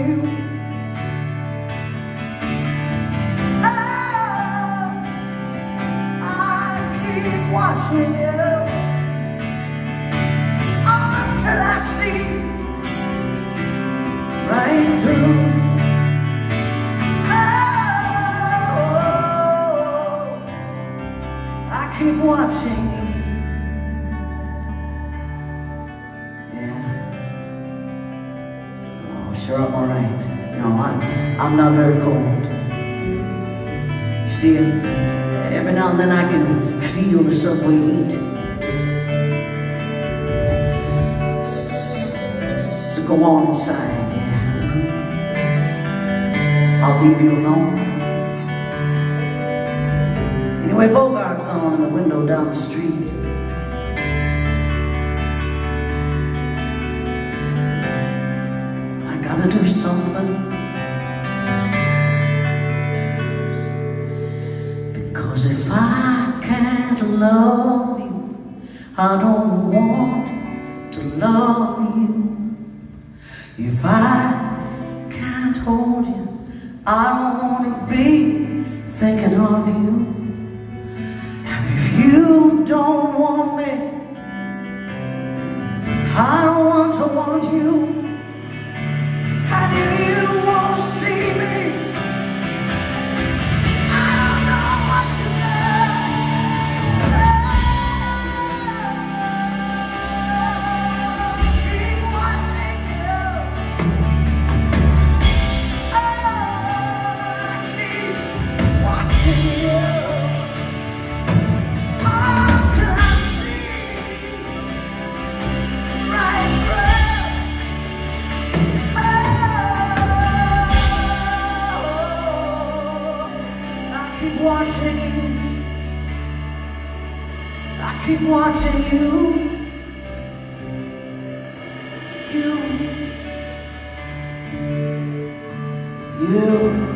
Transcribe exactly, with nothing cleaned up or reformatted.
you. Oh, I keep watching you until I see right through. Oh, I keep watching you. Sure, I'm alright. No, I'm, I'm not very cold. See, every now and then I can feel the subway heat. So go on inside, yeah. I'll leave you alone. Anyway, Bogart's on in the window down the street. Gotta do something, because if I can't love you, I don't want to love you. If I can't hold you, I don't want to be thinking of you. And if you don't want me, I don't want to want you. And if you won't see me, I don't know what to do. Keep watching you. Oh, I keep watching you until I see right through. I keep watching you. I keep watching you. You. You.